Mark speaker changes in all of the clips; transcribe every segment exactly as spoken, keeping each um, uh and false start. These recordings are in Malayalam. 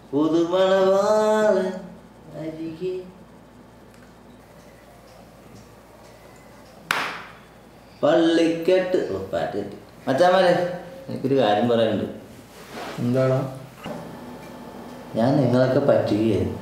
Speaker 1: പുതുമണവാളൻ അരികെ. പള്ളിക്കെട്ട്. ഓ പാട്ട് കെട്ടി. മച്ചാമാരെ എനിക്കൊരു കാര്യം പറയാനുണ്ട്.
Speaker 2: എന്താണോ?
Speaker 1: ഞാൻ നിങ്ങളൊക്കെ പറ്റുകയായിരുന്നു.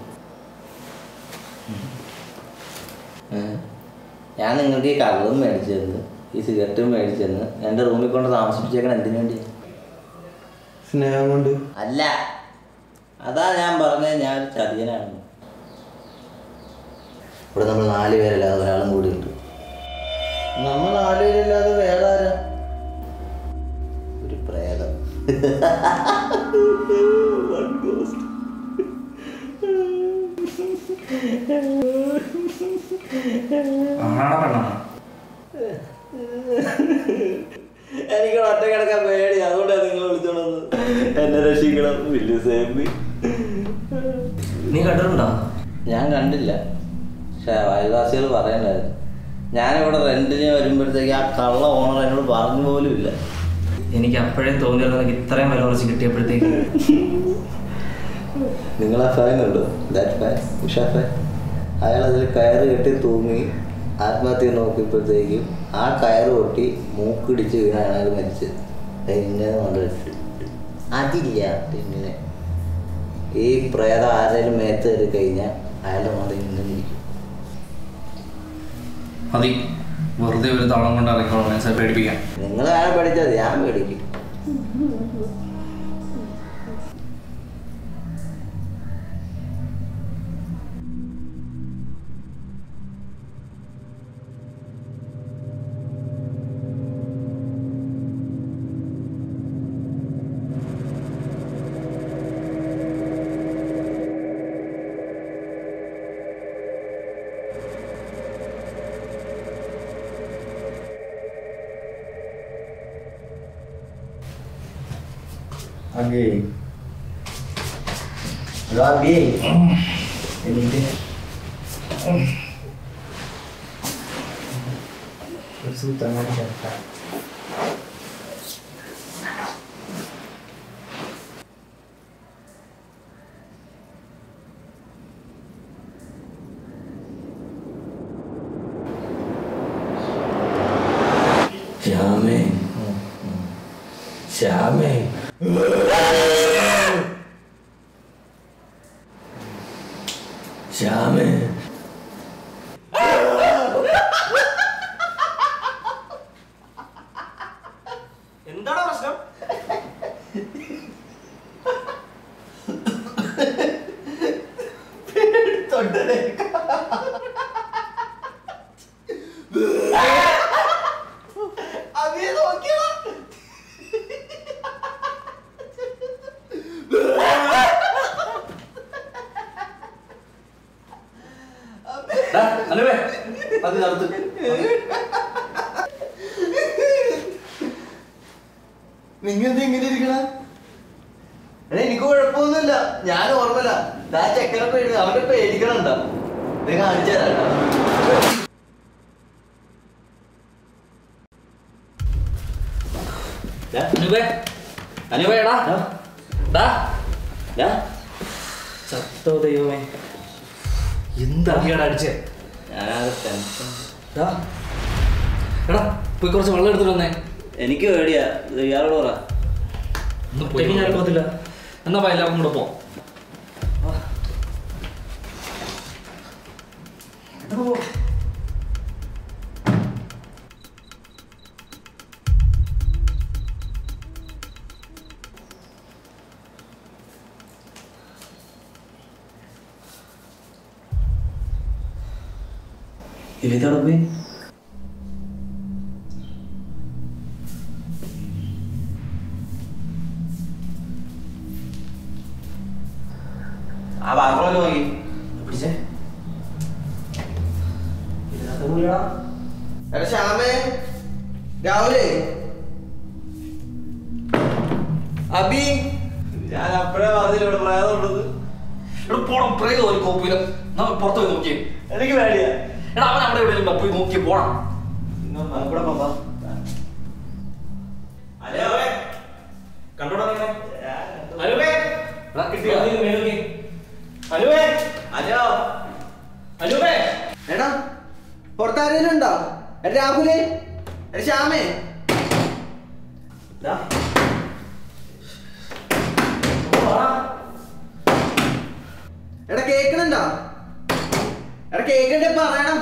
Speaker 1: ഞാൻ നിങ്ങൾക്ക് ഈ കള്ളും മേടിച്ചെന്ന് ഈ സിഗരറ്റും മേടിച്ചെന്ന് എൻ്റെ റൂമിൽ കൊണ്ട് താമസിപ്പിച്ചേക്കണം. എന്തിനു വേണ്ടി?
Speaker 2: സ്നേഹം കൊണ്ട്.
Speaker 1: അല്ല, അതാ ഞാൻ പറഞ്ഞത് ഞാൻ ചതിയനാണ്. ഇവിടെ നമ്മൾ നാല് പേരല്ലാതെ ഒരാളും കൂടി ഉണ്ട്.
Speaker 2: നമ്മൾ നാല് പേരല്ലാതെ വേറെ ആരാ?
Speaker 1: ഒരു പ്രേതം. എനിക്ക് ഒറ്റ കിടക്കാൻ പേടി, അതുകൊണ്ടാണ് നിങ്ങൾ വിളിച്ചോളൂ. എന്നെ രക്ഷിക്കണം. വലിയ സേമ്പി.
Speaker 3: നീ കണ്ടിട്ടുണ്ടോ?
Speaker 1: ഞാൻ കണ്ടില്ല, പക്ഷെ അയൽവാസികൾ പറയണ്ടായിരുന്നു. ഞാനിവിടെ റെന്റിന് വരുമ്പോഴത്തേക്ക് ആ കള്ള ഓണർ എന്നോട് പറഞ്ഞു പോലും ഇല്ല.
Speaker 3: എനിക്ക് അപ്പോഴേ തോന്നിയത് എനിക്ക് ഇത്രയും വില കുറച്ച് കിട്ടിയപ്പോഴത്തേക്ക്.
Speaker 1: നിങ്ങളെ ഫാൻ കണ്ടു? That fan, Usha fan. അയാൾ അതിൽ കയറ് കെട്ടി തൂങ്ങി ആത്മഹത്യ നോക്കിയപ്പോഴത്തേക്കും ആ കയറ് പൊട്ടി മൂക്കിടിച്ച് വീണാണ് അയാൾ മരിച്ചത്. ഇങ്ങനെ കൊണ്ടിട്ട് അതില്ല. ഇങ്ങനെ ഈ പ്രേതം ആരെങ്കിലും മേത്ത് കയറി കഴിഞ്ഞാൽ അയാളുടെ കൊണ്ട് ഇങ്ങനെ ഇരിക്കും.
Speaker 3: മതി, വെറുതെ ഒരു തളം കൊണ്ട് ഇറക്കണം. മനസ്സിലായി പേടിപ്പിക്കാം.
Speaker 1: നിങ്ങൾ അയാളെ പേടിച്ചാൽ ഞാൻ പേടിക്കും.
Speaker 2: Lagi. Lagi. Ini dia. Bersih tangan jata. Siame. Siame. Siame.
Speaker 3: എന്താണ് പ്രശ്നം?
Speaker 1: നിങ്ങെന്താ ഇങ്ങനെ ഇരിക്കണ? എനിക്ക് കുഴപ്പമൊന്നുമില്ല, ഞാൻ ഓർമ്മല്ല. ആ ചെക്കനൊക്കെ അവന്റെ പേടിക്കണുണ്ടോ? ഇത് കാണിച്ചു തരാം.
Speaker 3: ചത്തോ ദൈവമേ, എന്താ അടിച്ചേ? എടാ പോയി കുറച്ച് വെള്ളം എടുത്തിട്ട് വന്നേ.
Speaker 1: എനിക്ക് പേടിയാ, ഇയാളോട് പറ.
Speaker 3: ഒന്നും ഞാൻ പോകത്തില്ല. എന്നാ പോയി എല്ലാവർക്കും കൂടെ പോ.
Speaker 1: ഇതോടെ പോയി ആ ബാത്റൂമിൽ നോക്കി പിടിച്ചേ. ശ്യാമേ, രാഹുലേ, അബി, ഞാൻ അപ്പഴേ പറഞ്ഞില്ല ഇവിടെ പ്രേതം ഉള്ളത്.
Speaker 3: പോണം, പ്രേതം ഒരു കോപ്പിയിലും പുറത്തു പോയി നോക്കിയേ.
Speaker 1: എനിക്ക് പേടിയാ.
Speaker 3: എടാ അവൻ അവിടെ എവിടെയെങ്കിലും പോയി നോക്കി പോണം.
Speaker 1: കൂടെ പോവാ.
Speaker 3: കണ്ടോടാ കിട്ടിയോ?
Speaker 2: ആരെങ്കിലും ഉണ്ടോ? എടാ രാഹുലേ, എടാ ശ്യാമേ, എടാ കേക്കണുണ്ടോ? എടാ കേക്കണ്ടേ പറയണം.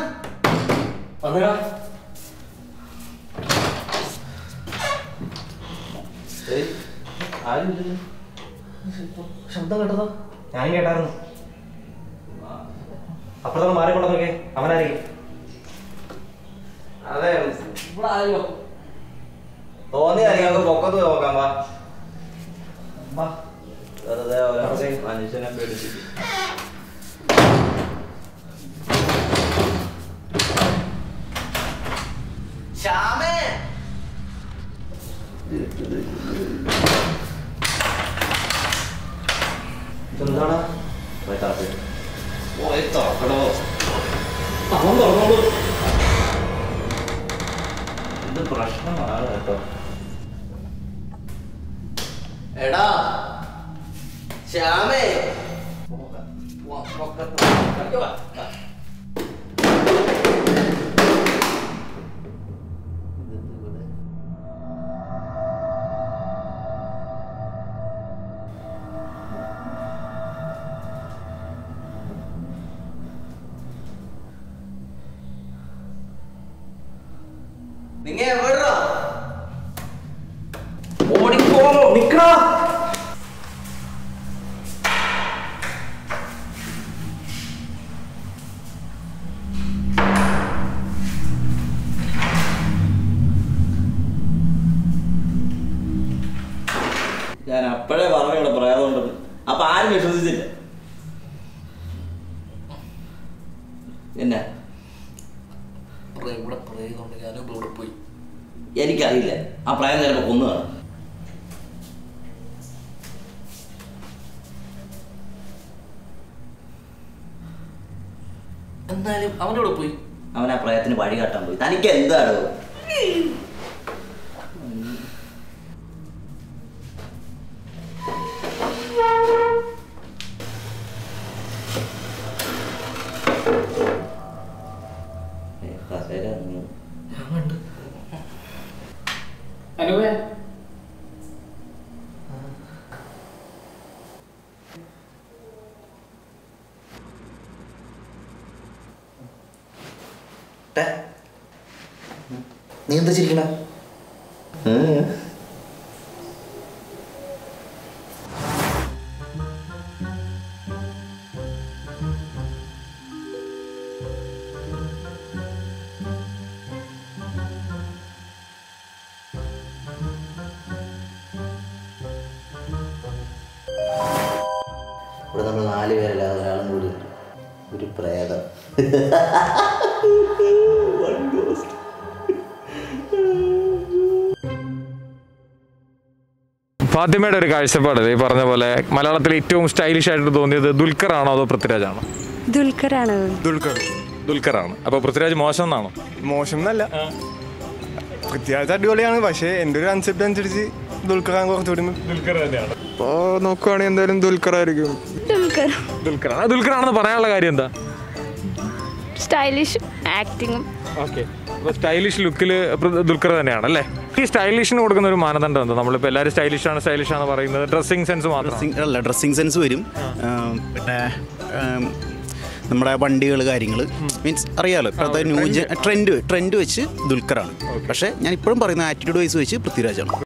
Speaker 3: ശബ്ദം കേട്ടതോ? ഞാനും കേട്ടായിരുന്നു. അപ്പുറത്തോളം മാറിക്കൊണ്ടൊക്കെ അവനായിരിക്കും.
Speaker 1: അതെ, തോന്നിയായിരിക്കും. പൊക്കത്ത് നോക്കാം. വാ, വെറുതെ മനുഷ്യനെ പേടിപ്പിക്കും. ശ്യാമേ,
Speaker 3: എന്താടാ
Speaker 1: പോയി തുറക്ക്. പോയി തുറക്കടോ.
Speaker 3: അവൻ തുറന്നോളൂ.
Speaker 1: ഇത് പ്രശ്നമാണ് കേട്ടോ. എടാ ശ്യാമേ, നിങ്ങ എവിടാ?
Speaker 3: ഓടിക്കോളോ, നിക്കടാ.
Speaker 1: ഞാൻ അപ്പോഴേ പറഞ്ഞു ഇവിടെ പ്രേതമുണ്ടെന്ന്. അപ്പൊ ആരും വിശ്വസിച്ചില്ല. എന്നാ
Speaker 3: ഇവിടെ പ്രേതമുണ്ട്, ഞാനും ഇവിടെ പോയി.
Speaker 1: എനിക്കറിയില്ല. ആ പ്രേതം ചിലപ്പോ കൊന്നു കാണും.
Speaker 3: എന്തായാലും അവൻ്റെ കൂടെ പോയി.
Speaker 1: അവൻ ആ പ്രേതത്തിന് വഴി കാട്ടാൻ പോയി. തനിക്ക് എന്താണോ?
Speaker 3: അനുവേ,
Speaker 1: നീ എന്താ ചിരിക്കണ? ഇവിടെ നമ്മൾ നാല് പേരല്ലാതെ ഒരാളും കൂടി ഉണ്ട്. ഒരു പ്രേതം.
Speaker 4: ഫാത്തിമയുടെ ഒരു കാഴ്ചപ്പാട് ഈ പറഞ്ഞ പോലെ മലയാളത്തിൽ ഏറ്റവും സ്റ്റൈലിഷ് ആയിട്ട് തോന്നിയത് ദുൽഖർ ആണോ അതോ പൃഥ്വിരാജാണോ?
Speaker 5: ദുൽഖറാണ്.
Speaker 4: ദുൽഖർ ദുൽഖറാണ്. അപ്പോൾ പൃഥ്വിരാജ് മോശം എന്നാണോ?
Speaker 6: മോശം എന്നല്ല, പൃഥ്വിരാജ് അടിപൊളിയാണ്. പക്ഷേ എൻ്റെ ഒരു കൺസെപ്റ്റ് അനുസരിച്ച് ദുൽഖറാണ് കുറച്ചുകൂടി.
Speaker 4: ദുൽഖർ തന്നെയാണ്.
Speaker 6: ഇപ്പോൾ നോക്കുവാണെങ്കിൽ എന്തായാലും ദുൽഖർ ആയിരിക്കും.
Speaker 5: ദുൽഖർ
Speaker 4: ദുൽഖറാണ്. ദുൽഖറാണെന്ന് പറയാനുള്ള കാര്യം എന്താ?
Speaker 5: സ്റ്റൈലിഷ് ആക്ടിങ്ങും.
Speaker 4: ഓക്കെ, അപ്പോൾ സ്റ്റൈലിഷ് ലുക്കിൽ ദുൽഖർ തന്നെയാണ് അല്ലേ? ഈ സ്റ്റൈലിഷിന് കൊടുക്കുന്ന ഒരു മാനദണ്ഡം എന്താ? നമ്മളിപ്പോൾ എല്ലാവരും സ്റ്റൈലിഷ് ആണ് സ്റ്റൈലിഷ് ആണ് പറയുന്നത്. ഡ്രസ്സിങ് സെൻസ് മാത്രം
Speaker 7: അല്ല, ഡ്രസ്സിങ് സെൻസ് വരും. പിന്നെ നമ്മുടെ വണ്ടികൾ കാര്യങ്ങൾ മീൻസ് അറിയാമല്ലോ. ഇപ്പോഴത്തെ ന്യൂ ട്രെൻഡ് ട്രെൻഡ് വെച്ച് ദുൽഖറാണ്. പക്ഷേ ഞാൻ ഇപ്പോഴും പറയുന്ന ആറ്റിറ്റ്യൂഡ് വൈസ് വെച്ച് പൃഥ്വിരാജാണ്.